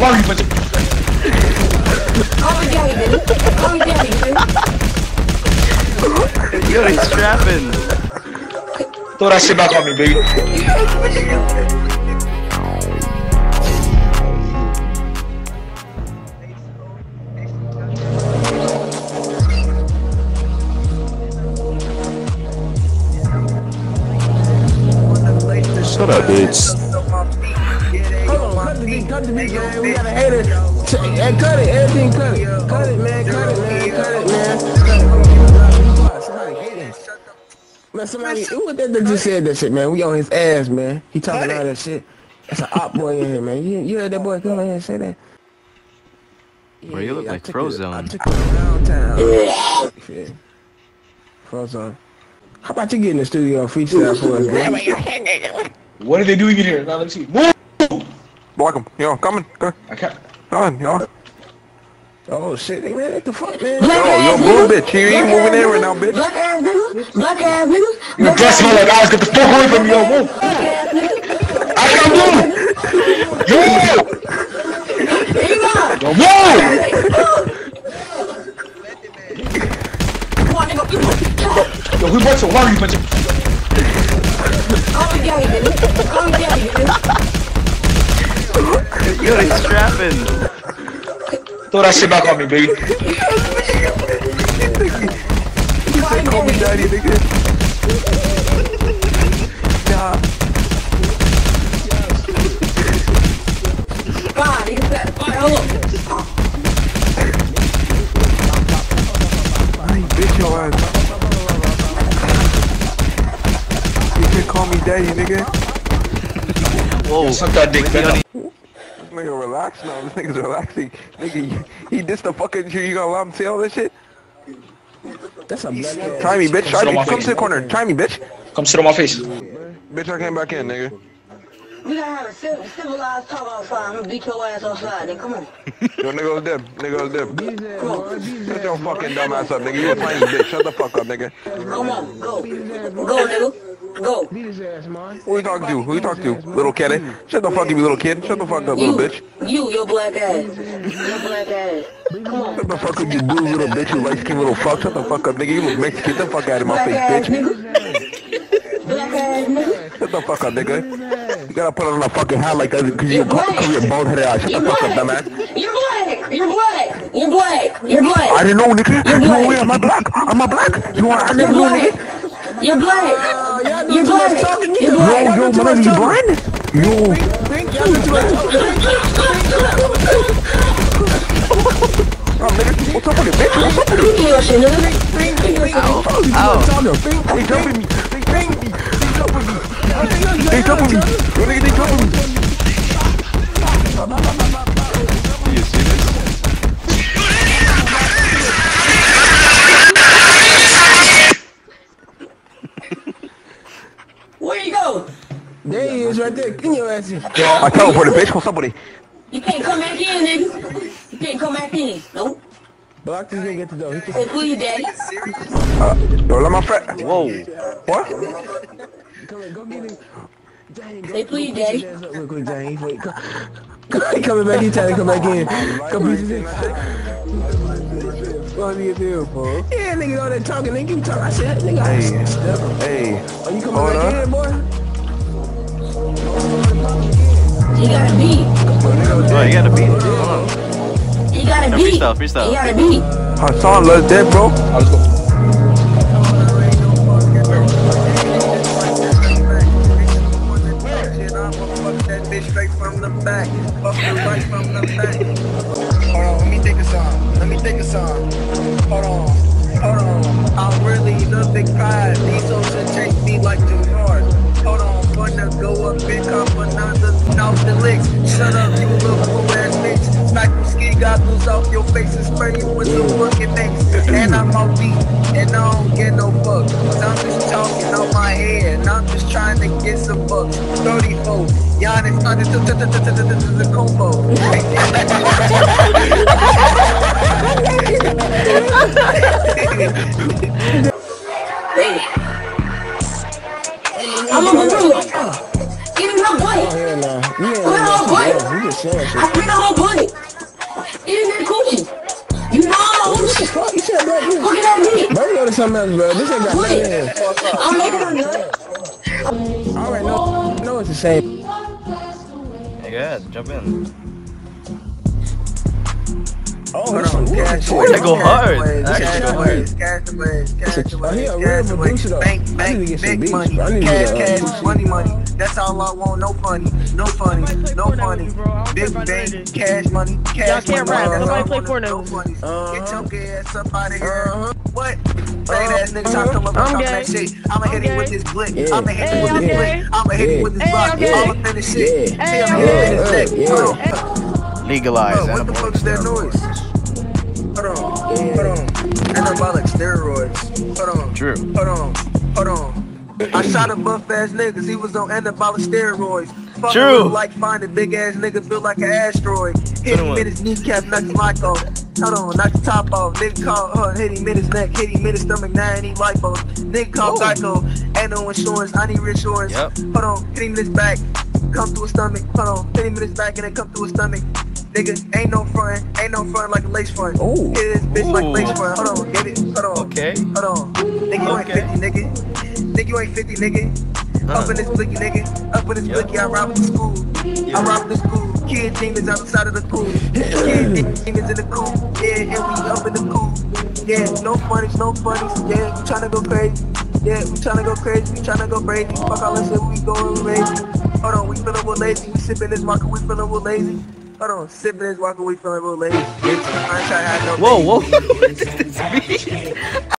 wrong, you bunch of... Call me daddy, baby. Call me daddy, baby. Yo, he's strapping. Throw that shit back on me, baby. Shut up, bitch. Hold on, cut the beat, man. We gotta hate it. Hey, cut it, everything cut it. Cut it, man, cut it, man, cut it, man. Somebody hating. Man, somebody, who was that just said that shit, man? We on his ass, man. He talking all that shit. That's an op boy in here, man. You heard that boy come in here and say that? Bro, you look like Frozone. I took it downtown. Shit. Frozone. How about you get in the studio and freestyle for us, man? What are they doing in here? Now let's see. Move! Block him. Yo, coming. Go. I can't. Come on, yo. Oh shit, man, what the fuck, man? Yo, move, bitch. You ain't moving in right now, bitch. Black ass nigga. Black ass nigga. Your dress smell like eyes. Get the fuck away from me, yo. Move! I can't move! Yo! Yo, move! Yo, who bought some water, you bunch of... Call me daddy, baby. Call me daddy, baby. Yo, he's strapping. Throw that shit back on me, baby. Call me daddy, nigga. Nah. Fine, nigga. Fine, hold on. Bitch, your ass. You can call me daddy, nigga. Whoa. Suck that dick, man. Nigga, relax now. This nigga's relaxing. Nigga, he dissed the fucking shit. You gonna allow him to say all this shit? That's a black ass. Try me, bitch. Try me. Come to the corner. Try me, bitch. Come sit on my face. Bitch, I came back in, nigga. We gotta have a civilized talk outside. I'm gonna beat your ass outside. Then come on. Yo, nigga was dip. Nigga was dip. Shut your fucking dumb ass up, nigga. You a tiny bitch. Shut the fuck up, nigga. Come on, go. Go, nigga. Go. Beat his ass, man. Who you talking to? Who you talking to? Little kid? Shut the fuck up, you little kid. Shut the fuck up, little bitch. Your black ass. Your black ass. Come on. Shut the fuck up, you blue little bitch. You light skinned little fuck. Shut the fuck up, nigga. You look Mexican. Get the fuck out of my Black face, ass bitch. nigga. Black ass nigga. Shut the fuck up, nigga. You gotta put on a fucking hat like that because you cover your bald headed ass. Shut the fuck up, dumbass. You're black. You're black. You're black. You're black. I didn't know, nigga. No way, am I black? Am I black? You want? I never knew, nigga. You're black. You're black. You're Yo, black. yo, my nigga, you blind? Yo. Oh, nigga, what's up with it, bitch? What's up with it? Your shit, nigga. They jumping me. They jumping me. They jumping me. Yo, nigga, they jumping me. You see this? Where you go? There he is, right there. Get your ass in. I teleported, bitch. What's up with it? You can't come back in, nigga. You can't come back in. Nope. Block this nigga at the door. Say please, daddy. Yo, let my friend. Whoa. What? Come on, go get him. Say please, daddy. Real quick, James. Wait, come. He coming back. He trying to come back in. Come beat his ass. What do you do, fool? Yeah, nigga, all that talking. Nigga, keep talking. I said, nigga, Hey. Are you coming Hold back up. in, boy? You gotta beat. Oh, you gotta beat it. Hold on. You gotta No, beat. freestyle. You gotta beat. Hassan, let's dead, bro. Let's go. Straight from the back, fuck the right from the back. Hold on, let me think of some. Let me think of some. Hold on, hold on. I'm really the big pride. These souls should take me like Jim Hard. Hold on, gonna go up and come another off the licks. Shut up, you little fool ass bitch. Smack the ski goggles off your face and spray you with some fucking mix. And I'm on beat, and I don't get no fuck. I'm just talking on my head, and I'm just trying to get some bucks. 34, Giannis under the combo. Hey. I'm on the roof. Give me my boy. Yeah, nah. Where my boy? You just saying shit. I bring the whole boy. go to something else, bro. This ain't got nothing in it. I'm making a nut. I already know it's the same. Hey, go ahead, jump in. Oh, Hold this on, some cash shit. We're gonna go hard. Cash Actually, go away, hard. cash away, cash Oh, away, he a real cash away. producer, though. Bank, I need to bank, get some big beats, money. bro. I need to Cash, get, cash, some money, money. That's all I want. No funny, no funny, no funny. Big bank, cash money, cash Y'all can't money. rap. That's Nobody all I play want, Fortnite no with me. funny. Get your gay ass up out of here. Uh-huh. What? Fake ass niggas trying to come up and I'm talk gay. that shit. I'ma hit him I'm with gay. this blick. Yeah. I'ma hit him Hey, with I'm this gay. blick. I'ma hit him with this Hey, block. I'm gay. All up in the shit. Hey, Tell I'm me hit him in gay. his neck. Yeah. Hold on. Legalize Bro, what the fuck anabolic is that noise? steroids. Hold on, hold on. Anabolic steroids. Hold on. True. Hold on, hold on. I shot a buff ass niggas, he was on anabolic steroids. Fuck True. look like find a big ass nigga built like an asteroid. Hit him in his kneecap, knock his mic off. Hold on, knock the top off. Nigga call, hit him in his neck, hit him in his stomach, now I need lipos. Nigga call Geico, ain't no insurance, I need reinsurance. Yep. Hold on, hit him in his back, come through his stomach. Hold on, hit him in his back and then come through his stomach. Nigga, ain't no front like a lace front. Ooh. Hit this bitch like Ooh. lace front. Hold on, get it, hold on. Okay. Hold on. Nigga, you Okay. ain't 50, nigga. Nigga, you ain't 50, nigga. Up in this blicky, nigga. Up in this blicky, I rob the school. I rob the school. Kid demons outside of the cool. Kid demons in the cool. Yeah, and we up in the cool. Yeah, no funnies, no funnies. Yeah, we tryna go crazy. Yeah, we tryna go crazy. We tryna go crazy. Fuck all that shit, we going crazy. Hold on, we feeling real lazy. We sipping this vodka, we feeling real lazy. Hold on, sipping this vodka, we feeling real lazy. Bitch, I ain't tryna have no Whoa, whoa. It's me.